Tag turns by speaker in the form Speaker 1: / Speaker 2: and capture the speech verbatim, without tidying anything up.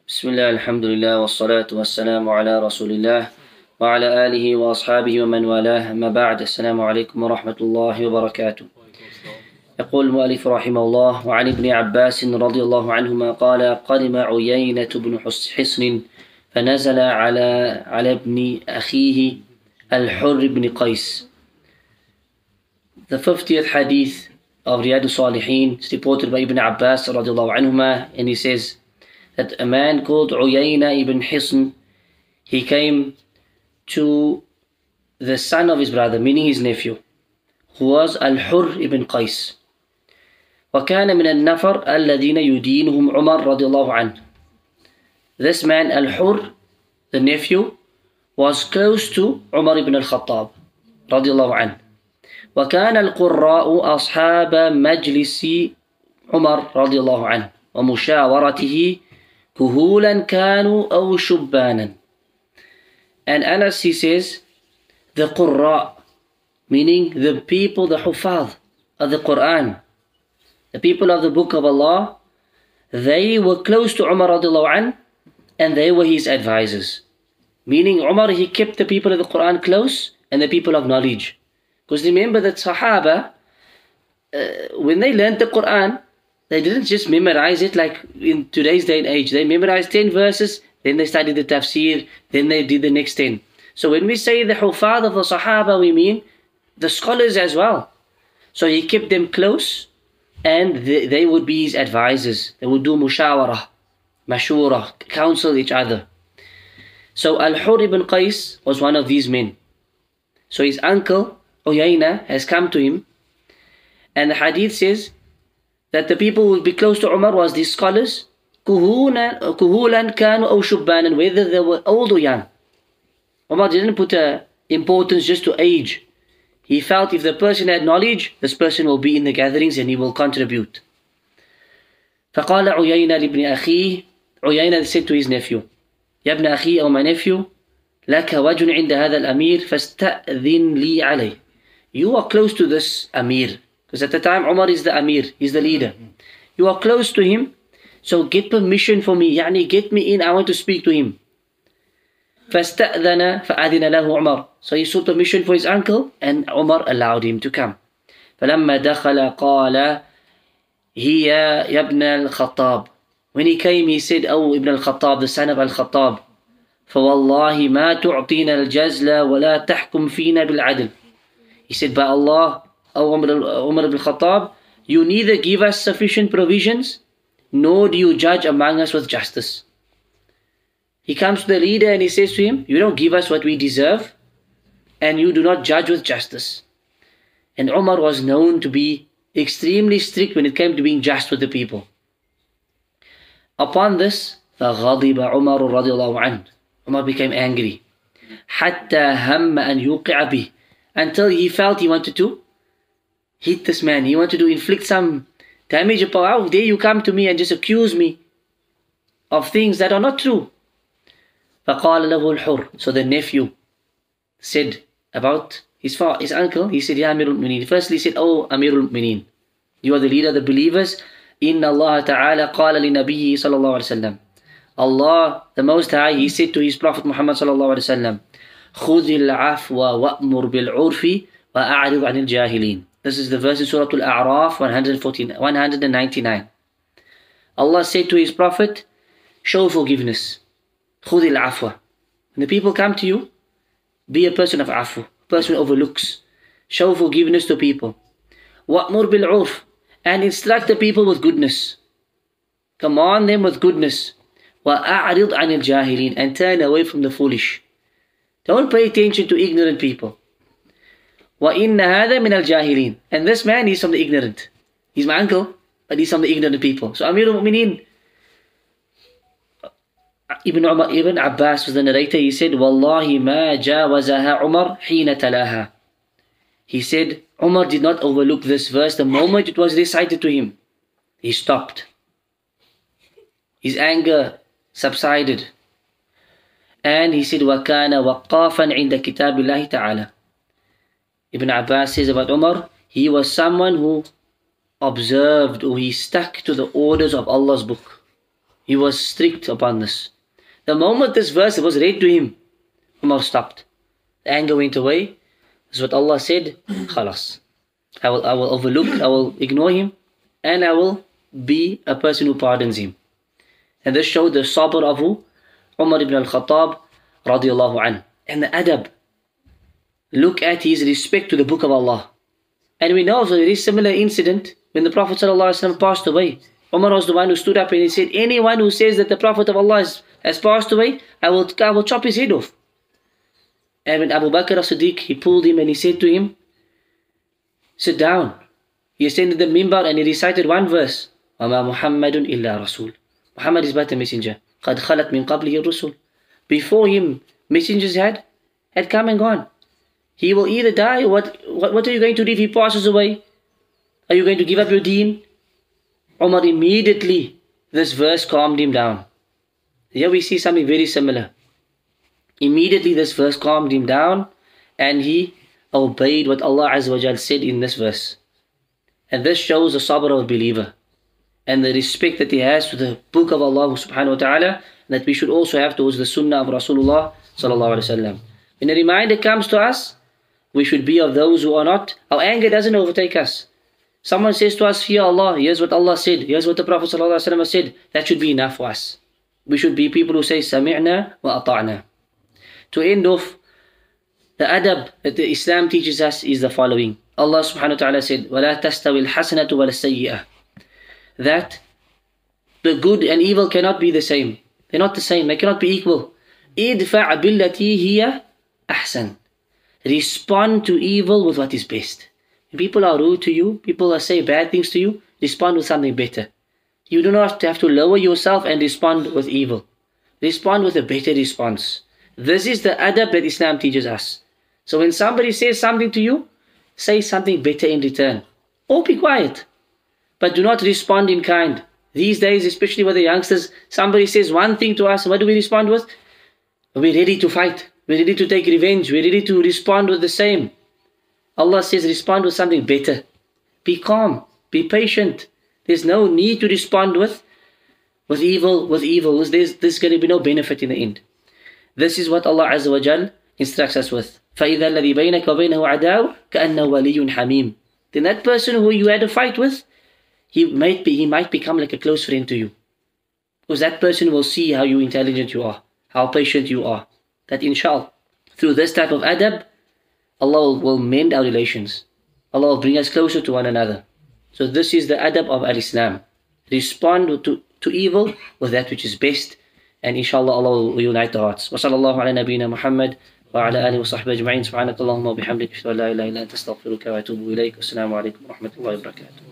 Speaker 1: بسم الله الحمد لله والصلاة والسلام على رسول الله وعلى آله وأصحابه ومن والاه. أما بعد، السلام عليكم ورحمة الله وبركاته. يقول المؤلف رحمه الله: وعن ابن عباس رضي الله عنهما قال: قدم عيينة بن حصن فنزل على على ابن أخيه الحر بن قيس. The fiftieth hadith of Riyadh al-Salihin is reported by Ibn Abbas رضي الله عنهما, and he says that a man called Uyayna ibn Hisn, he came to the son of his brother, meaning his nephew, who was Al-Hurr ibn Qais. وكان من النفر الذين يدينهم عمر رضي الله عنه. This man, Al-Hurr, the nephew, was close to Umar ibn al-Khattab رضي الله عنه. وكان القراء أصحاب مجلس عمر رضي الله عنه ومشاورته كهولا كانوا أو شبانا. And Anas, he says, the Qurra, meaning the people, the Hufadh of the Quran, the people of the Book of Allah, they were close to Umar radiallahu anhu, and they were his advisors. Meaning Umar, he kept the people of the Quran close and the people of knowledge. Because remember that Sahaba, uh, when they learned the Quran, they didn't just memorize it like in today's day and age. They memorized ten verses, then they studied the tafsir, then they did the next ten. So when we say the Hufadh of the Sahaba, we mean the scholars as well. So he kept them close, and they, they would be his advisors. They would do mushawarah, mashura, counsel each other. So Al-Hurr ibn Qais was one of these men. So his uncle, Uyayna, has come to him, and the hadith says that the people who would be close to Umar was these scholars, kuhulan kanu aw shubbanan, whether they were old or young. Umar didn't put a importance just to age. He felt if the person had knowledge, this person will be in the gatherings and he will contribute. فقال عيينة لابن أخيه, Uyayna said to his nephew, يا ابن أخي, أو my nephew, لك وجه عند هذا الأمير فاستأذن لي عليه. You are close to this Amir. Because at the time Umar is the Amir, he's the leader. You are close to him, so get permission for me. يعني get me in, I want to speak to him. فاستأذن فأذن له عمر. So he sought permission for his uncle, and Umar allowed him to come. فلما دخل قال هي يا ابن الخطاب. When he came, he said, Oh, Ibn al-Khattab, the son of al-Khattab, فوالله ما تعطينا الجزل ولا تحكم فينا بالعدل. He said, by Allah, O Umar ibn Khattab, you neither give us sufficient provisions, nor do you judge among us with justice. He comes to the leader and he says to him, you don't give us what we deserve, and you do not judge with justice. And Umar was known to be extremely strict when it came to being just with the people. Upon this, فَغَضِبَ عُمَرُ رَضِيَ اللَّهُ عَنْهُ. Umar became angry. حَتَّى هَمَّ أَنْ يُوقِعَ بِهِ. Until he felt he wanted to hit this man. He wanted to inflict some damage upon. How dare you come to me and just accuse me of things that are not true? فَقَالَ لَهُ الْحُرْ. So the nephew said about his father, his uncle, he said, Ya Amirul Mu'mineen. Firstly he said, Oh Amirul Mu'mineen, you are the leader of the believers. إِنَّ اللَّهَ تَعَالَى قَالَ لِنَبِيِّهِ صَلَى اللَّهُ عَلَيْهِ وسلم. Allah, the Most High, He said to His Prophet Muhammad صلى الله عليه وسلم, خُذِ الْعَفْوَ وَأْمُرْ بِالْعُرْفِ وَأَعْرِضْ عَنِ الْجَاهِلِينَ. This is the verse in Surah Al-A'raf one ninety-nine. Allah said to His Prophet, show forgiveness. خُذِ الْعَفْوَ. When the people come to you, be a person of afu, a person who overlooks. Show forgiveness to people. وَأْمُرْ بِالْعُرْفِ. And instruct the people with goodness. Command them with goodness. وَأَعْرِضْ عَنِ الْجَاهِلِينَ. And turn away from the foolish. Don't pay attention to ignorant people. وَإِنَّ هَذَا مِنَ الْجَاهِلِينَ. And this man is from the ignorant. He's my uncle, but he's from the ignorant people. So Amirul Mu'mineen, Ibn, Umar, Ibn Abbas was the narrator. He said, وَاللَّهِ مَا جَاوَزَهَا عُمَرْ حِينَ تَلَاهَا. He said, Umar did not overlook this verse. The moment it was recited to him, he stopped. His anger subsided. And he said, وَكَانَ وَقَّافًا عِنْدَ كِتَابِ اللَّهِ تَعَالَى. Ibn Abbas says about Umar, he was someone who observed, or he stuck to the orders of Allah's book. He was strict upon this. The moment this verse was read to him, Umar stopped. The anger went away. This is what Allah said, Khalas. I will, I will overlook, I will ignore him, and I will be a person who pardons him. And this showed the sabr of who? Umar ibn al-Khattab radiallahu anhu. And the adab. Look at his respect to the book of Allah. And we know of a very similar incident when the Prophet ﷺ passed away. Umar was the one who stood up and he said, anyone who says that the Prophet of Allah has, has passed away, I will, I will chop his head off. And when Abu Bakr as-Siddiq, he pulled him and he said to him, sit down. He ascended the mimbar and he recited one verse. وَمَا مُحَمَّدٌ إِلَّا رَسُولٌ. Muhammad is but a messenger. قَدْ خَلَتْ مِنْ قَبْلِهِ الرُّسُلُ. Before him, messengers had, had come and gone. He will either die, or what, what, what are you going to do if he passes away? Are you going to give up your deen? Umar immediately, this verse calmed him down. Here we see something very similar. Immediately this verse calmed him down and he obeyed what Allah Azza wa Jal said in this verse. And this shows the sabr of a believer and the respect that he has to the book of Allah subhanahu wa ta'ala, that we should also have towards the sunnah of Rasulullah sallallahu alaihi wasallam. When a reminder comes to us, we should be of those who are not, our anger doesn't overtake us. Someone says to us, fear Allah, here's what Allah said, here's what the Prophet sallallahu alaihi wasallam said, that should be enough for us. We should be people who say, sami'na wa ata'na. To end off, the adab that the Islam teaches us is the following. Allah subhanahu wa ta'ala said, وَلَا تَسْتَوِي الْحَسَنَةُ وَلَا السَّيِّئَةُ. That the good and evil cannot be the same. They're not the same, they cannot be equal. إِدْفَعْ بِالَّتِي هِيَ أَحْسَنُ. Respond to evil with what is best. When people are rude to you, people are saying bad things to you, respond with something better. You do not have to lower yourself and respond with evil. Respond with a better response. This is the adab that Islam teaches us. So when somebody says something to you, say something better in return. Or be quiet. But do not respond in kind. These days, especially with the youngsters, somebody says one thing to us, what do we respond with? We're ready to fight. We're ready to take revenge. We're ready to respond with the same. Allah says respond with something better. Be calm. Be patient. There's no need to respond with, with evil, with evil. There's, there's going to be no benefit in the end. This is what Allah Azza wa Jal instructs us with. فَإِذَا الَّذِي بَيْنَكَ وَبَيْنَهُ عَدَاوٌ كَأَنَّهُ وَلِيٌّ حَمِيمٌ. Then that person who you had a fight with, he might be, he might become like a close friend to you. Because that person will see how you intelligent you are, how patient you are. That inshallah, through this type of adab, Allah will mend our relations. Allah will bring us closer to one another. So this is the adab of al-Islam. Respond to, to evil with that which is best. And inshallah Allah will unite the hearts. Wa sallallahu ala nabiyyina Muhammad wa ala alihi wa sahbihi ajma'in. Subhanakallahumma wa bihamdika ashhadu an la ilaha illa anta astaghfiruka wa atubu ilayk. Assalamu alaikum wa rahmatullahi wa barakatuh.